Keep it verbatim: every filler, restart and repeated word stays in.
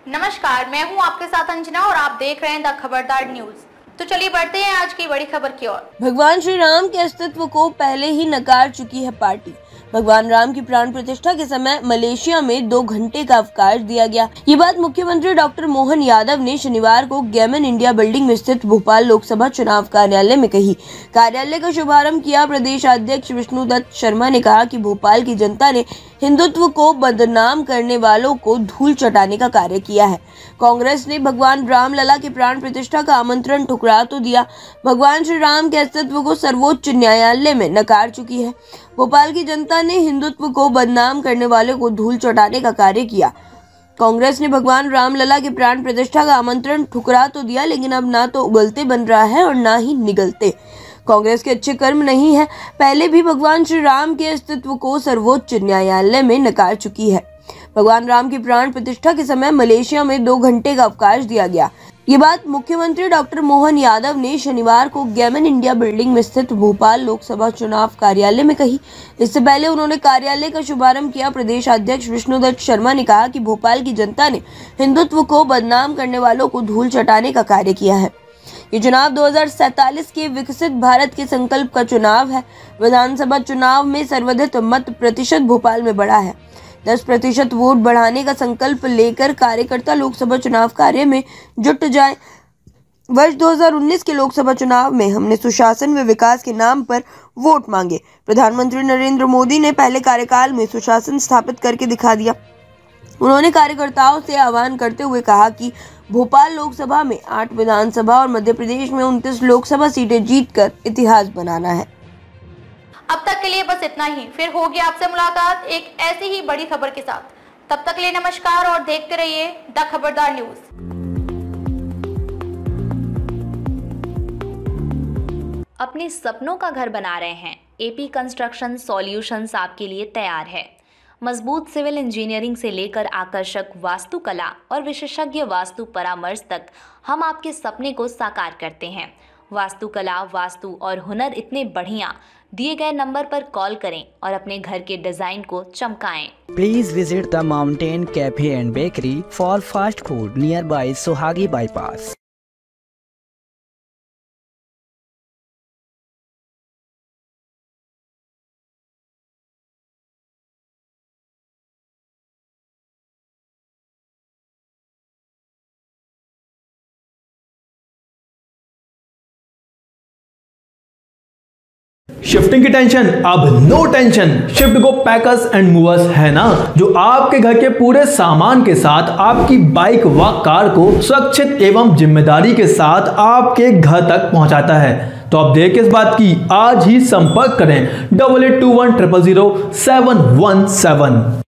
नमस्कार, मैं हूं आपके साथ अंजना और आप देख रहे हैं द खबरदार न्यूज। तो चलिए बढ़ते हैं आज की बड़ी खबर की ओर। भगवान श्री राम के अस्तित्व को पहले ही नकार चुकी है पार्टी। भगवान राम की प्राण प्रतिष्ठा के समय मलेशिया में दो घंटे का अवकाश दिया गया। ये बात मुख्यमंत्री डॉक्टर मोहन यादव ने शनिवार को गेमन इंडिया बिल्डिंग में स्थित भोपाल लोकसभा चुनाव कार्यालय में कही। कार्यालय का शुभारंभ किया प्रदेश अध्यक्ष विष्णुदत्त शर्मा ने कहा कि भोपाल की जनता ने हिंदुत्व को बदनाम करने वालों को धूल चटाने का कार्य किया है। कांग्रेस ने भगवान राम लला की प्राण प्रतिष्ठा का आमंत्रण ठुकरा तो दिया। भगवान श्री राम के अस्तित्व को सर्वोच्च न्यायालय में नकार चुकी है। भोपाल की जनता ने हिंदुत्व को बदनाम करने वालों को धूल चटाने का कार्य किया। कांग्रेस ने भगवान राम लला की प्राण प्रतिष्ठा का आमंत्रण ठुकरा तो दिया, लेकिन अब ना तो उगलते बन रहा है और ना ही निगलते। कांग्रेस के अच्छे कर्म नहीं है। पहले भी भगवान श्री राम के अस्तित्व को सर्वोच्च न्यायालय में नकार चुकी है। भगवान राम की प्राण प्रतिष्ठा के समय मलेशिया में दो घंटे का अवकाश दिया गया। ये बात मुख्यमंत्री डॉक्टर मोहन यादव ने शनिवार को गेमन इंडिया बिल्डिंग में स्थित भोपाल लोकसभा चुनाव कार्यालय में कही। इससे पहले उन्होंने कार्यालय का शुभारंभ किया। प्रदेश अध्यक्ष विष्णुदत्त शर्मा ने कहा कि भोपाल की जनता ने हिंदुत्व को बदनाम करने वालों को धूल चटाने का कार्य किया है। ये चुनाव दो हज़ार सैंतालीस के विकसित भारत के संकल्प का चुनाव है। विधानसभा चुनाव में सर्वाधिक मत प्रतिशत भोपाल में बढ़ा है। दस प्रतिशत वोट बढ़ाने का संकल्प लेकर कार्यकर्ता लोकसभा चुनाव कार्य में जुट जाए। वर्ष दो हज़ार उन्नीस के लोकसभा चुनाव में हमने सुशासन व विकास के नाम पर वोट मांगे। प्रधानमंत्री नरेंद्र मोदी ने पहले कार्यकाल में सुशासन स्थापित करके दिखा दिया। उन्होंने कार्यकर्ताओं से आह्वान करते हुए कहा कि भोपाल लोकसभा में आठ विधानसभा और मध्य प्रदेश में उनतीस लोकसभा सीटें जीतकर इतिहास बनाना है। अब तक के लिए बस इतना ही। फिर होगी आपसे मुलाकात एक ऐसी ही बड़ी खबर के साथ। तब तक के लिए नमस्कार और देखते रहिए द खबरदार न्यूज। अपने सपनों का घर बना रहे हैं? एपी कंस्ट्रक्शन सॉल्यूशंस आपके लिए तैयार है। मजबूत सिविल इंजीनियरिंग से लेकर आकर्षक वास्तुकला और विशेषज्ञ वास्तु परामर्श तक हम आपके सपने को साकार करते हैं। वास्तुकला, वास्तु और हुनर इतने बढ़िया। दिए गए नंबर पर कॉल करें और अपने घर के डिजाइन को चमकाएं। Please visit the Mountain Cafe and Bakery for fast food nearby Sohagi Bypass. Shifting की टेंशन अब no tension. Shift go packers and movers है ना, जो आपके घर के पूरे सामान के साथ आपकी बाइक व कार को सुरक्षित एवं जिम्मेदारी के साथ आपके घर तक पहुंचाता है। तो अब देर किस बात की, आज ही संपर्क करें double eight two one triple zero seven one seven.